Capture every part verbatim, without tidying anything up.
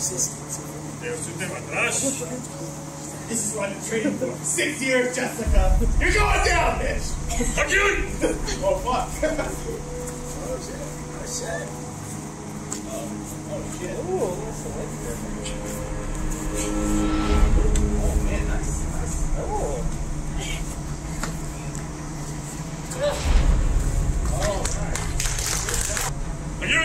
This is what I've been training for. Six years, Jessica. You're going down, bitch. Again. Oh fuck. Oh shit. Oh shit. Oh, oh shit. Ooh, that's a light there. Oh man, nice, nice. Oh. Oh, nice. Again.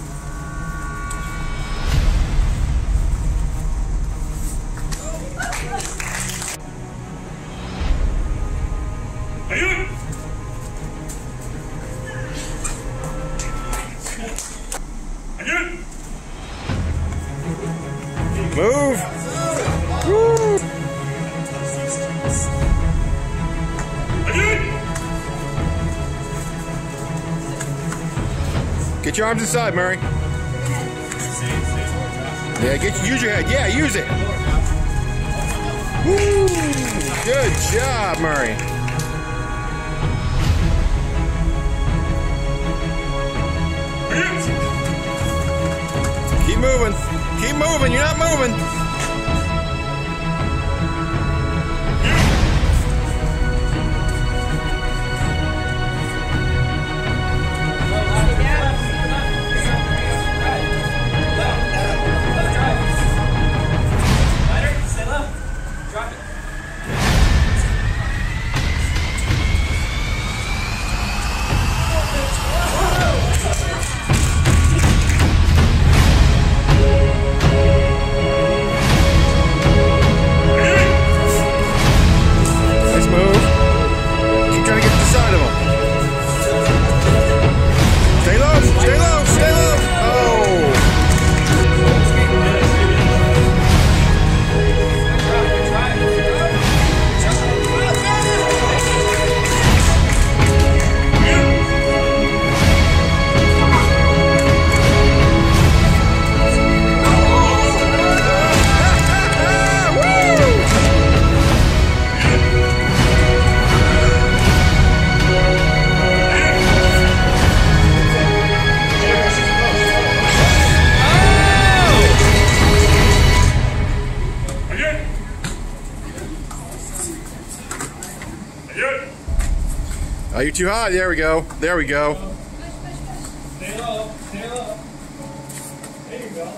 Move! Woo! Get your arms inside, Murray. Yeah, get use your head. Yeah, use it. Woo! Good job, Murray. Keep moving. Keep moving. You're not moving. Oh, you're too high. There we go. There we go. Stay low. Stay low. There you go.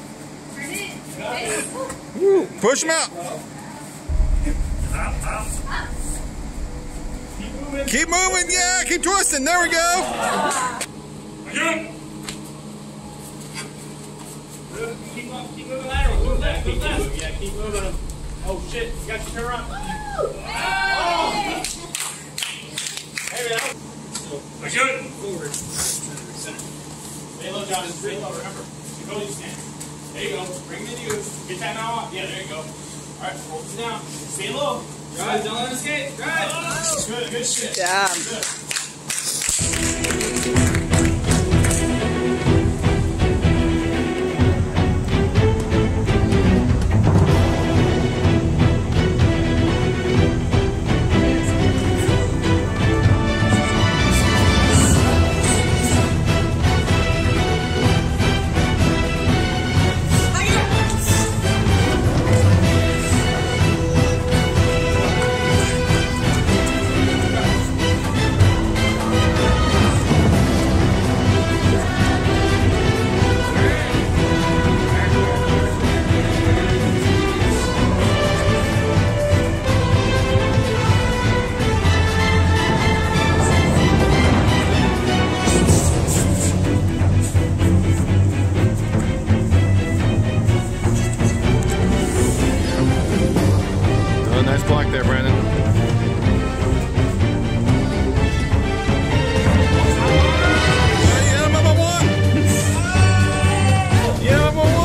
Woo. Push him out. Keep moving. Keep moving. Yeah, keep twisting. There we go. Again. Keep up. Keep moving lateral. Move that. Keep moving. Yeah, keep moving. Oh shit. You got your turn around. Oh. There we go. Again. Forward. Stay low, John. Stay low. Remember. Go you stand. There you go. Bring it to you. Get that now off. Yeah, there you go. All right. Hold it down. Stay low. Drive. Don't let him escape. Drive. Oh. Good. Good shit. Good job. Good. Nice block there, Brandon. Yeah, number one. Yeah, number one.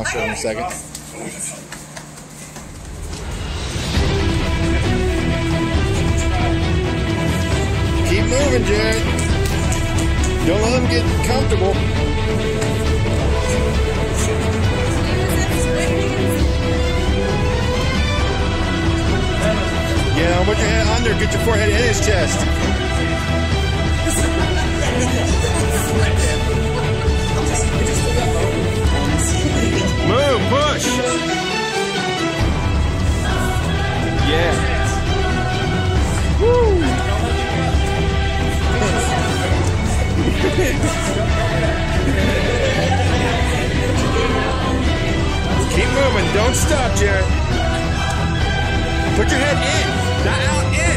I'll show him in a second. Keep moving, Jared. Don't let him get comfortable. Yeah, put your head under, get your forehead in his chest. Move, push. Yeah. Woo. Keep moving, don't stop, Jared. Put your head in, not out, in.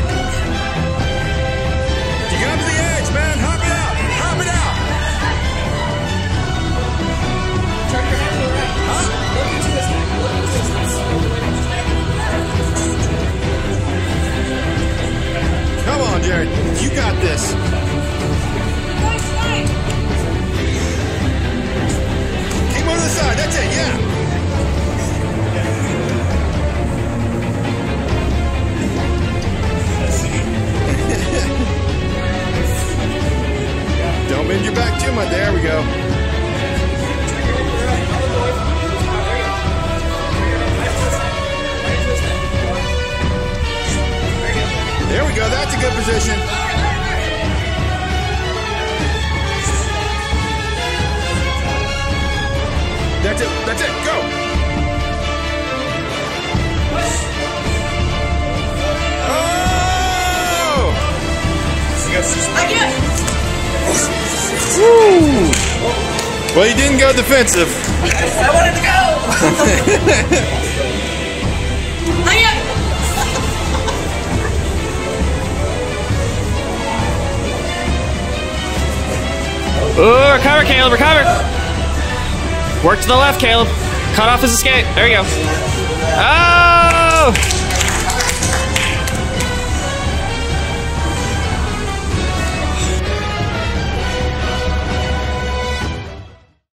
You got to the edge, man. Hop it out, hop it out. Turn your head to the right. Huh? Look into his neck. Look into his neck. Come on, Jared. You got this. Keep moving to the side. That's it, yeah. Don't bend your back too much. There we go. There we go. That's a good position. That's it. That's it. Go. Oh! I get it. Woo! Well, you didn't go defensive. I wanted to go. I get it. Ooh, recover, Caleb, recover. Work to the left, Caleb. Cut off his escape. There you go. Oh!